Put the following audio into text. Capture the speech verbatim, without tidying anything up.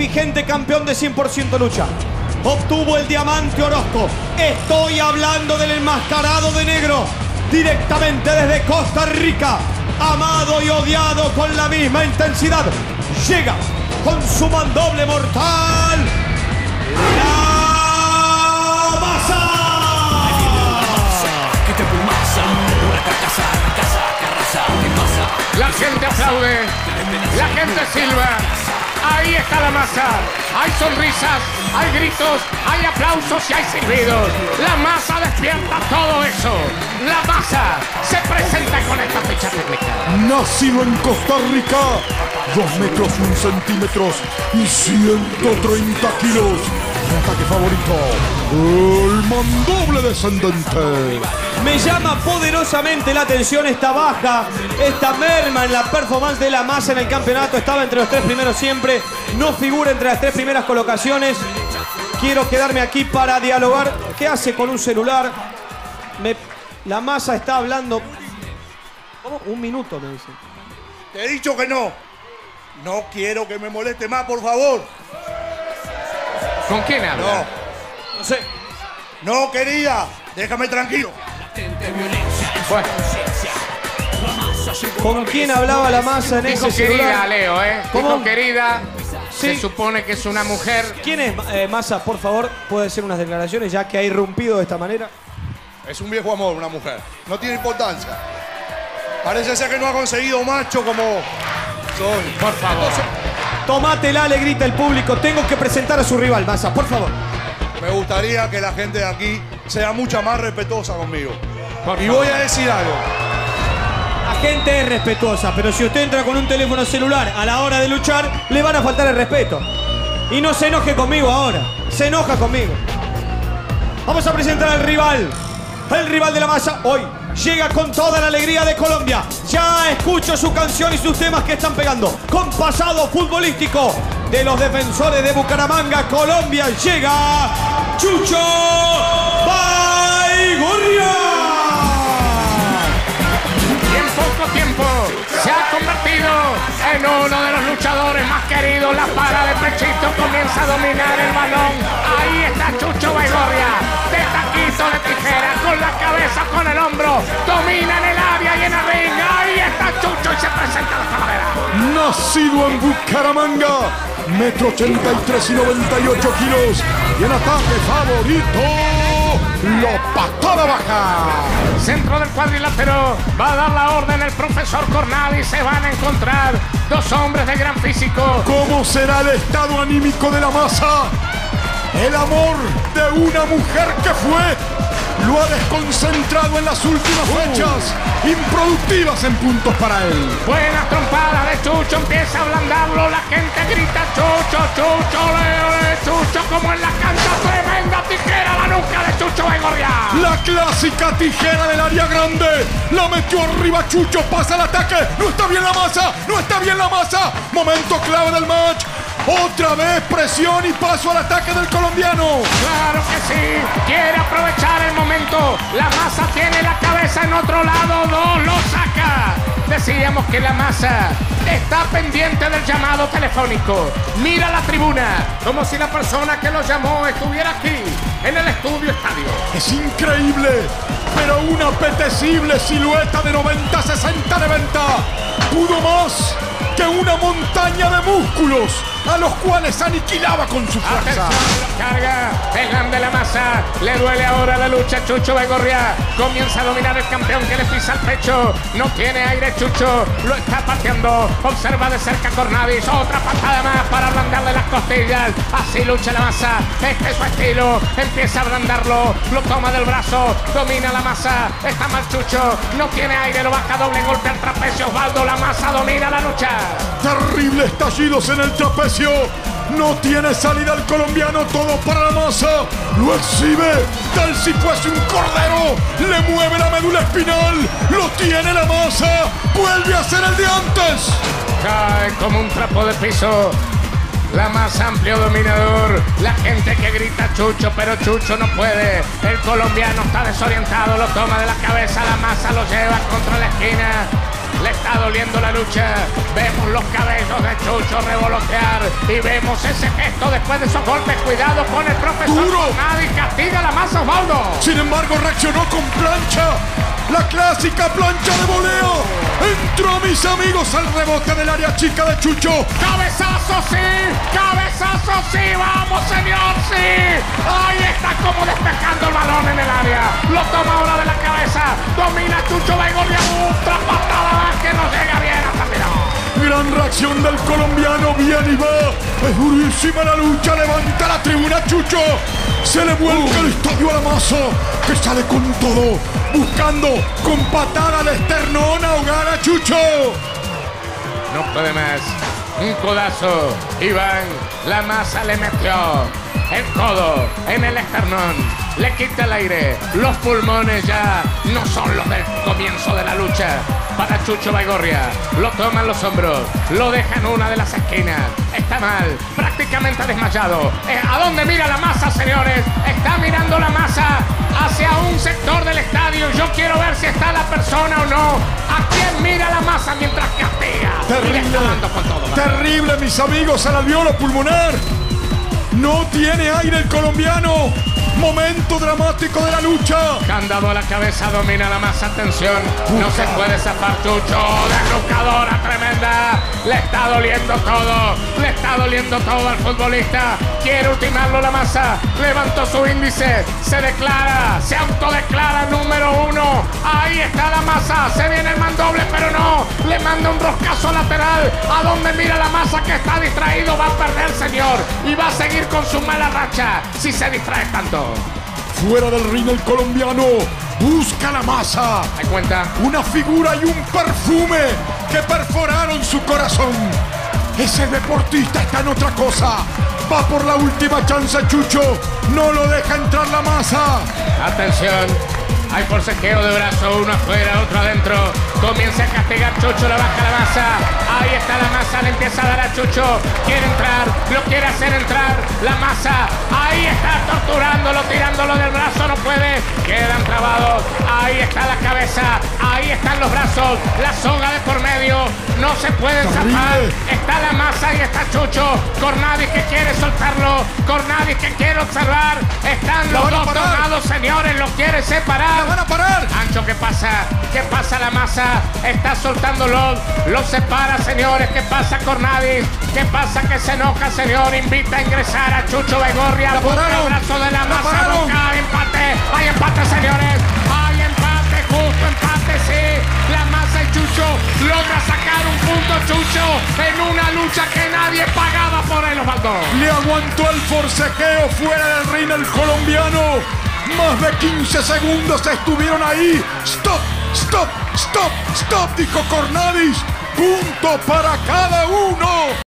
vigente campeón de cien por ciento lucha. Obtuvo el diamante Orozco. Estoy hablando del enmascarado de negro. Directamente desde Costa Rica. Amado y odiado con la misma intensidad. Llega con su mandoble mortal. ¡La Masa! La gente aplaude. La gente silba. Ahí está la Masa. Hay sonrisas, hay gritos, hay aplausos y hay silbidos. La Masa despierta todo eso. La Masa se presenta con esta ficha técnica. Nacido en Costa Rica, dos metros un centímetros y ciento treinta kilos. Mi ataque favorito, el mandoble descendente. Me llama poderosamente la atención esta baja, esta merma en la performance de la Masa en el campeonato. Estaba entre los tres primeros siempre, no figura entre las tres primeras colocaciones. Quiero quedarme aquí para dialogar. ¿Qué hace con un celular? Me... La Masa está hablando... ¿Cómo? Un minuto, me dice. Te he dicho que no. No quiero que me moleste más, por favor. ¿Con quién habla? No. No sé. No, querida. Déjame tranquilo. Bueno. ¿Con quién hablaba la Masa en Dijo ese querida, celular? Leo, ¿eh? ¿Cómo? Dijo querida. Sí. Se supone que es una mujer. ¿Quién es eh, Masa? Por favor, puede hacer unas declaraciones ya que ha irrumpido de esta manera. Es un viejo amor, una mujer. No tiene importancia. Parece ser que no ha conseguido macho como soy. Por favor. Tómatela, le grita el público. Tengo que presentar a su rival, Masa, por favor. Me gustaría que la gente de aquí sea mucha más respetuosa conmigo. Por Y favor. voy a decir algo. La gente es respetuosa, pero si usted entra con un teléfono celular a la hora de luchar, le van a faltar el respeto. Y no se enoje conmigo ahora. Se enoja conmigo. Vamos a presentar al rival. El rival de la Masa hoy llega con toda la alegría de Colombia. Ya escucho su canción y sus temas que están pegando. Con pasado futbolístico de los defensores de Bucaramanga, Colombia, llega Chucho Baigorria. Y en poco tiempo se ha convertido en uno de los luchadores más queridos. La para de pechito comienza a dominar el balón. Ahí está Chucho Baigorria. De taquito de tijera, con la cabeza, con el hombro. Domina en el área y en el ring. Ahí está Chucho y se presenta de esta manera. Nacido en Bucaramanga, metro ochenta y tres y noventa y ocho kilos. Y el ataque favorito, la patada baja. Centro del cuadrilátero, va a dar la orden el profesor Cornal y se van a encontrar dos hombres de gran físico. ¿Cómo será el estado anímico de la Masa? El amor de una mujer que fue lo ha desconcentrado en las últimas fechas, improductivas en puntos para él. Buena trompada de Chucho, empieza a ablandarlo, la gente grita Chucho, Chucho, Leo, Leo, Chucho, como en la cancha, tremenda tijera a la nuca de Chucho Baigorria. La clásica tijera del área grande, la metió arriba Chucho, pasa el ataque, no está bien la Masa, no está bien la Masa, momento clave del match. Otra vez presión y paso al ataque del colombiano. Claro que sí, quiere aprovechar el momento. La Masa tiene la cabeza en otro lado, no lo saca. Decíamos que la Masa está pendiente del llamado telefónico. Mira la tribuna, como si la persona que lo llamó estuviera aquí, en el estudio estadio. Es increíble, pero una apetecible silueta de noventa sesenta de venta pudo más que una montaña de músculos a los cuales aniquilaba con su fuerza. Atención, carga, el grande la Masa, le duele ahora la lucha a Chucho Baigorria, comienza a dominar el campeón que le pisa el pecho, no tiene aire Chucho, lo está pateando, observa de cerca Cornavis, otra patada más para ablandarle las costillas, así lucha la Masa, este es su estilo, empieza a ablandarlo, lo toma del brazo, domina la Masa, está mal Chucho, no tiene aire, lo baja doble golpe al trapecio, Osvaldo, la Masa domina la lucha. Terribles estallidos en el trapecio. No tiene salida el colombiano, todo para la Masa. Lo exhibe, tal si fuese un cordero. Le mueve la médula espinal. Lo tiene la Masa. Vuelve a ser el de antes. Cae como un trapo de piso. La más amplio dominador. La gente que grita Chucho, pero Chucho no puede. El colombiano está desorientado, lo toma de la cabeza. La Masa lo lleva contra la esquina. Le está doliendo la lucha. Vemos los cabellos de Chucho revolotear y vemos ese gesto después de esos golpes. Cuidado con el profesor. Duro. Nadie castiga la masa, Osvaldo. Sin embargo, reaccionó con plancha. La clásica plancha de voleo. Entró, mis amigos, al rebote del área chica de Chucho. ¡Cabezazo, sí! ¡Cabezazo, sí! ¡Vamos, señor, sí! Ahí está como despejando el balón en el área. Lo toma ahora de la cabeza. Domina Chucho Baigorria. Otra patada que no llega bien hasta el final. Gran reacción del colombiano. Bien y va. Es durísima la lucha. Levanta la tribuna Chucho. Se le vuelca el estadio a la masa, que sale con todo, buscando con patada al esternón ahogar a Chucho. No puede más. Un codazo. Iván, la masa le metió el codo en el esternón. Le quita el aire. Los pulmones ya no son los del comienzo de la lucha. Para Chucho Baigorria. Lo toman los hombros. Lo dejan en una de las esquinas. Está mal. Prácticamente desmayado. Eh, ¿A dónde mira la masa, señores? Está mirando la masa hacia un sector del estadio. Yo quiero ver si está la persona o no. ¿A quién mira la masa mientras castiga? Terrible. Y le está dando con todo, ¿verdad? Terrible, mis amigos, al alveolo pulmonar. No tiene aire el colombiano. Momento dramático de la lucha. Candado a la cabeza, domina la masa. Atención, no se puede zafar Chucho. Desnucadora tremenda. Le está doliendo todo. Le está doliendo todo al futbolista. Quiere ultimarlo la masa. Levantó su índice. Se declara, se autodeclara número uno. Ahí está la masa. Se viene el mandoble, pero no. Le manda un roscazo lateral. ¿A dónde mira la masa que está distraído? Va a perder, señor. Y va a seguir con su mala racha si se distrae tanto. Fuera del ring el colombiano busca la masa. ¿Hay cuenta? Una figura y un perfume que perforaron su corazón. Ese deportista está en otra cosa. Va por la última chance Chucho. No lo deja entrar la masa. Atención. Hay forcejeo de brazo, uno afuera, otro adentro. Comienza a castigar Chucho, le baja la masa. Ahí está la masa, le empieza a dar a Chucho. Quiere entrar, lo quiere hacer entrar. La masa, ahí está torturándolo, tirándolo del brazo, no puede. Quedan trabados. Ahí está la cabeza, ahí están los brazos. La soga de por medio, no se pueden zafar. Está la masa y está Chucho. Cornadis que quiere soltarlo. Cornadis que quiere observar. Están los dos tomados, señores, los quiere separar. ¡Van a parar! Ancho, ¿qué pasa? ¿Qué pasa la masa? Está soltándolo. Lo separa, señores. ¿Qué pasa, Cornadis? ¿Qué pasa? Que se enoja, señor. Invita a ingresar a Chucho Baigorria. Busca el brazo de la masa. Busca empate. Hay empate, señores. Hay empate. Justo empate, sí. La masa y Chucho logra sacar un punto, Chucho, en una lucha que nadie pagaba por él, Osvaldo. Le aguantó el forcejeo fuera del ring el colombiano. Más de quince segundos estuvieron ahí. Stop, stop, stop, stop, dijo Cornadis. Punto para cada uno.